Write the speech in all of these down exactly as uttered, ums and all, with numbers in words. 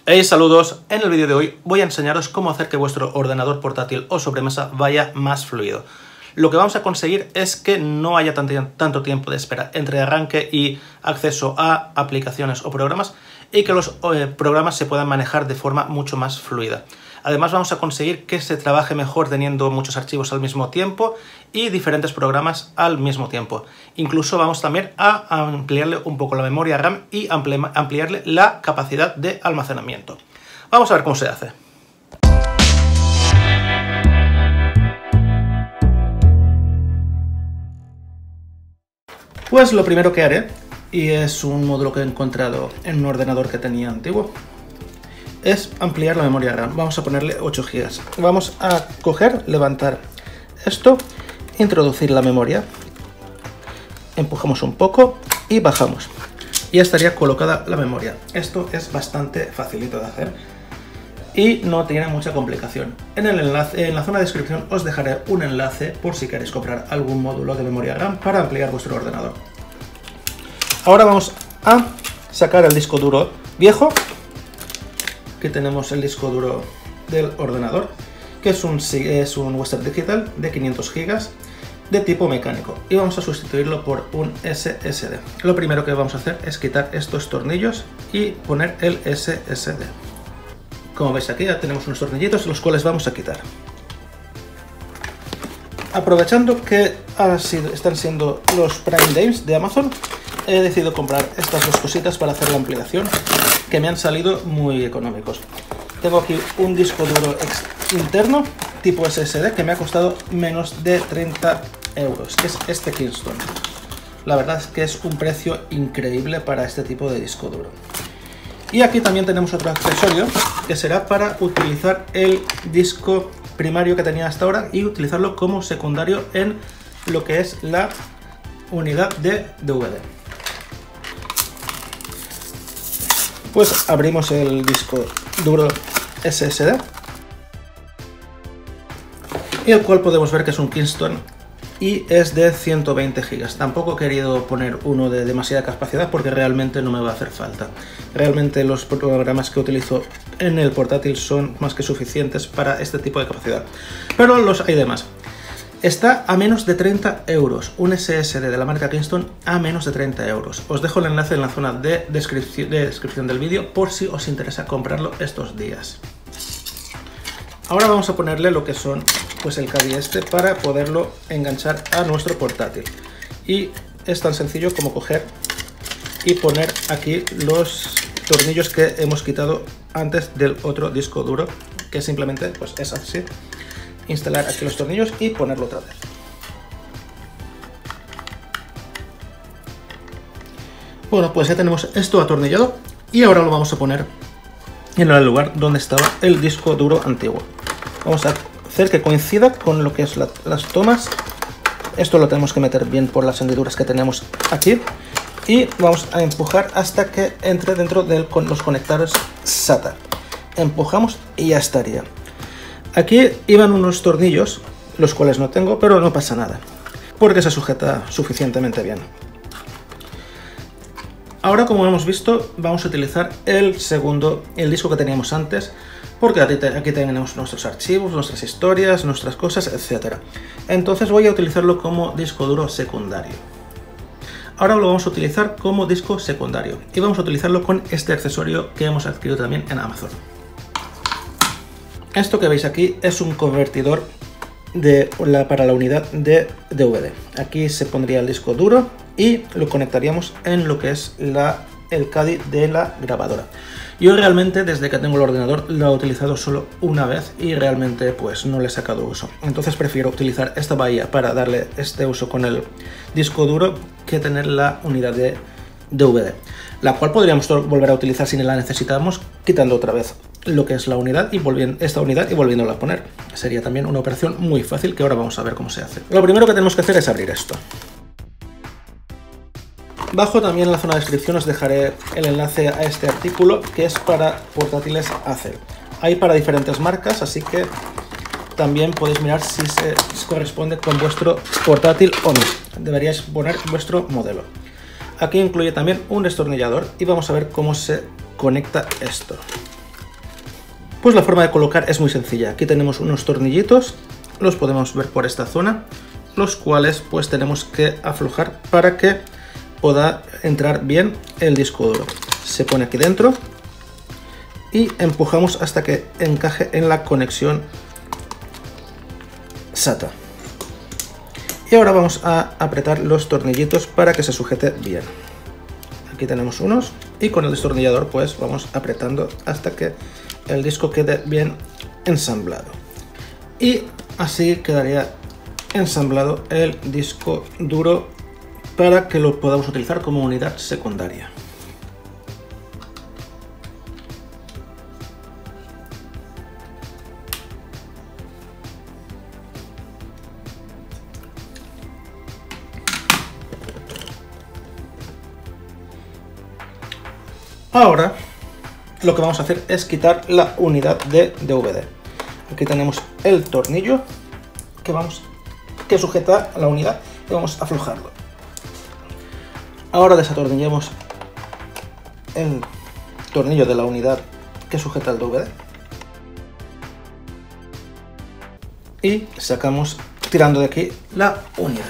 Hey, saludos. En el vídeo de hoy voy a enseñaros cómo hacer que vuestro ordenador portátil o sobremesa vaya más fluido. Lo que vamos a conseguir es que no haya tanto tiempo de espera entre arranque y acceso a aplicaciones o programas y que los eh, programas se puedan manejar de forma mucho más fluida. Además vamos a conseguir que se trabaje mejor teniendo muchos archivos al mismo tiempo y diferentes programas al mismo tiempo. Incluso vamos también a ampliarle un poco la memoria RAM y ampli- ampliarle la capacidad de almacenamiento. Vamos a ver cómo se hace. Pues lo primero que haré, y es un módulo que he encontrado en un ordenador que tenía antiguo, es ampliar la memoria RAM. Vamos a ponerle ocho gigas. Vamos a coger, levantar esto, introducir la memoria, empujamos un poco y bajamos. Ya estaría colocada la memoria. Esto es bastante facilito de hacer y no tiene mucha complicación. En el enlace, en la zona de descripción os dejaré un enlace por si queréis comprar algún módulo de memoria RAM para ampliar vuestro ordenador. Ahora vamos a sacar el disco duro viejo. Aquí tenemos el disco duro del ordenador, que es un, es un Western Digital de quinientos gigas de tipo mecánico, y vamos a sustituirlo por un S S D. Lo primero que vamos a hacer es quitar estos tornillos y poner el S S D. Como veis aquí ya tenemos unos tornillitos los cuales vamos a quitar. Aprovechando que sido, están siendo los Prime Days de Amazon, he decidido comprar estas dos cositas para hacer la ampliación, que me han salido muy económicos. Tengo aquí un disco duro interno tipo S S D que me ha costado menos de treinta euros, que es este Kingston. La verdad es que es un precio increíble para este tipo de disco duro. Y aquí también tenemos otro accesorio que será para utilizar el disco primario que tenía hasta ahora y utilizarlo como secundario en lo que es la unidad de D V D. Pues abrimos el disco duro S S D, y el cual podemos ver que es un Kingston y es de ciento veinte gigas. Tampoco he querido poner uno de demasiada capacidad porque realmente no me va a hacer falta. Realmente los programas que utilizo en el portátil son más que suficientes para este tipo de capacidad, pero los hay demás. Está a menos de treinta euros, un S S D de la marca Kingston a menos de treinta euros. Os dejo el enlace en la zona de descripción, de descripción del vídeo por si os interesa comprarlo estos días. Ahora vamos a ponerle lo que son pues el cable este para poderlo enganchar a nuestro portátil. Y es tan sencillo como coger y poner aquí los tornillos que hemos quitado antes del otro disco duro, que simplemente pues es así. Instalar aquí los tornillos y ponerlo otra vez. Bueno, pues ya tenemos esto atornillado y ahora lo vamos a poner en el lugar donde estaba el disco duro antiguo. Vamos a hacer que coincida con lo que es la, las tomas. Esto lo tenemos que meter bien por las hendiduras que tenemos aquí y vamos a empujar hasta que entre dentro de con los conectores SATA. Empujamos y ya estaría. Aquí iban unos tornillos, los cuales no tengo, pero no pasa nada, porque se sujeta suficientemente bien. Ahora, como hemos visto, vamos a utilizar el segundo, el disco que teníamos antes, porque aquí tenemos nuestros archivos, nuestras historias, nuestras cosas, etcétera. Entonces voy a utilizarlo como disco duro secundario. Ahora lo vamos a utilizar como disco secundario y vamos a utilizarlo con este accesorio que hemos adquirido también en Amazon. Esto que veis aquí es un convertidor de la, para la unidad de D V D. Aquí se pondría el disco duro y lo conectaríamos en lo que es la, el C A D I de la grabadora. Yo realmente desde que tengo el ordenador lo he utilizado solo una vez y realmente pues no le he sacado uso. Entonces prefiero utilizar esta bahía para darle este uso con el disco duro que tener la unidad de D V D, la cual podríamos volver a utilizar si la necesitamos quitando otra vez lo que es la unidad y volviendo esta unidad y volviéndola a poner. Sería también una operación muy fácil que ahora vamos a ver cómo se hace. Lo primero que tenemos que hacer es abrir esto. Bajo también en la zona de descripción os dejaré el enlace a este artículo que es para portátiles Acer. Hay para diferentes marcas, así que también podéis mirar si se corresponde con vuestro portátil o no. Deberíais poner vuestro modelo. Aquí incluye también un destornillador y vamos a ver cómo se conecta esto. Pues la forma de colocar es muy sencilla. Aquí tenemos unos tornillitos, los podemos ver por esta zona, los cuales pues tenemos que aflojar para que pueda entrar bien el disco duro. Se pone aquí dentro y empujamos hasta que encaje en la conexión SATA. Y ahora vamos a apretar los tornillitos para que se sujete bien. Aquí tenemos unos y con el destornillador pues vamos apretando hasta que el disco quede bien ensamblado. Y así quedaría ensamblado el disco duro para que lo podamos utilizar como unidad secundaria. Ahora lo que vamos a hacer es quitar la unidad de D V D. Aquí tenemos el tornillo que vamos que sujeta la unidad y vamos a aflojarlo. Ahora desatornillamos el tornillo de la unidad que sujeta el D V D y sacamos tirando de aquí la unidad.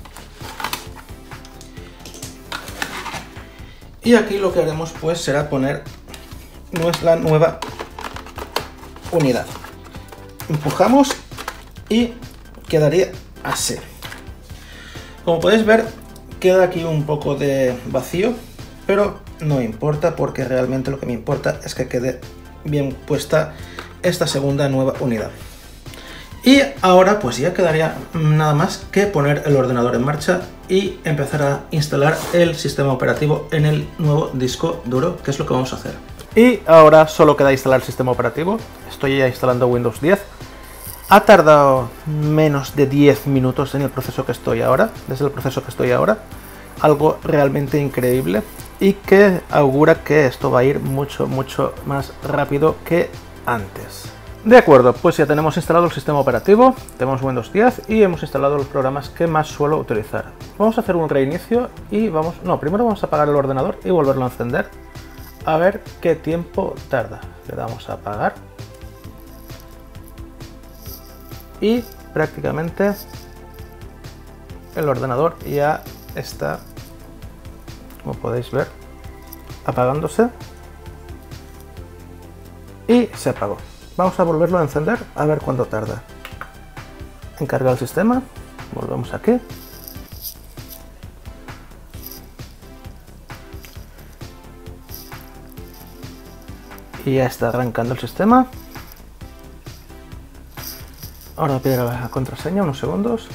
Y aquí lo que haremos pues será poner nuestra nueva unidad. Empujamos y quedaría así. Como podéis ver, queda aquí un poco de vacío, pero no importa porque realmente lo que me importa es que quede bien puesta esta segunda nueva unidad. Y ahora pues ya quedaría nada más que poner el ordenador en marcha y empezar a instalar el sistema operativo en el nuevo disco duro, que es lo que vamos a hacer. Y ahora solo queda instalar el sistema operativo. Estoy ya instalando Windows diez. Ha tardado menos de diez minutos en el proceso que estoy ahora, desde el proceso que estoy ahora. Algo realmente increíble y que augura que esto va a ir mucho, mucho más rápido que antes. De acuerdo, pues ya tenemos instalado el sistema operativo, tenemos Windows diez y hemos instalado los programas que más suelo utilizar. Vamos a hacer un reinicio y vamos... No, primero vamos a apagar el ordenador y volverlo a encender. A ver qué tiempo tarda. Le damos a apagar. Y prácticamente el ordenador ya está, como podéis ver, apagándose. Y se apagó. Vamos a volverlo a encender a ver cuánto tarda en cargar el sistema. Volvemos aquí. Y ya está arrancando el sistema. Ahora voy a pedir la contraseña, unos segundos.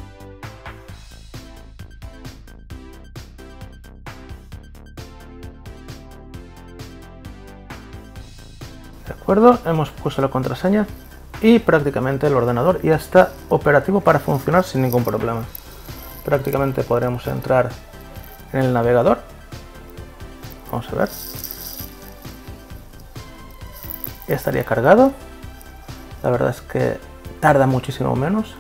De acuerdo, hemos puesto la contraseña y prácticamente el ordenador ya está operativo para funcionar sin ningún problema. Prácticamente podremos entrar en el navegador. Vamos a ver. Ya estaría cargado. La verdad es que tarda muchísimo menos.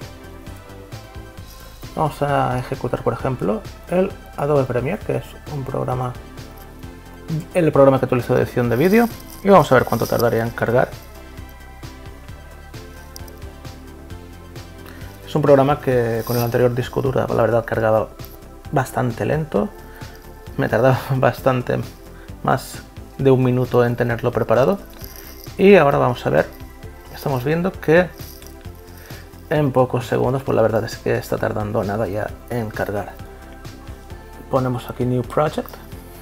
Vamos a ejecutar, por ejemplo, el Adobe Premiere, que es un programa, el programa que utilizo de edición de vídeo, y vamos a ver cuánto tardaría en cargar. Es un programa que con el anterior disco duro, la verdad, cargaba bastante lento. Me tardaba bastante, más de un minuto en tenerlo preparado. Y ahora vamos a ver, estamos viendo que en pocos segundos, pues la verdad es que está tardando nada ya en cargar. Ponemos aquí New Project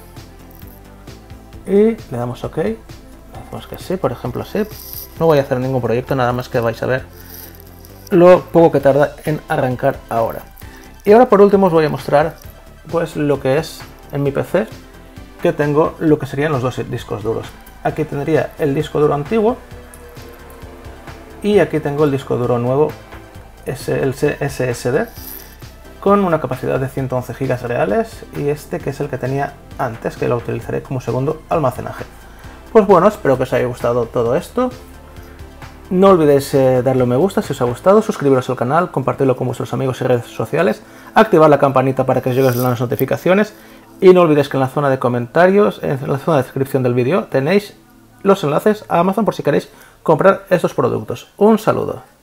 y le damos OK. Le decimos que sí, por ejemplo, sí. No voy a hacer ningún proyecto, nada más que vais a ver lo poco que tarda en arrancar ahora. Y ahora por último os voy a mostrar pues lo que es en mi P C, que tengo lo que serían los dos discos duros. Aquí tendría el disco duro antiguo y aquí tengo el disco duro nuevo, el S S D, con una capacidad de ciento once gigas reales, y este que es el que tenía antes, que lo utilizaré como segundo almacenaje. Pues bueno, espero que os haya gustado todo esto. No olvidéis eh, darle un me gusta si os ha gustado, suscribiros al canal, compartirlo con vuestros amigos y redes sociales, activar la campanita para que os lleguen las notificaciones, y no olvidéis que en la zona de comentarios, en la zona de descripción del vídeo, tenéis los enlaces a Amazon por si queréis comprar estos productos. Un saludo.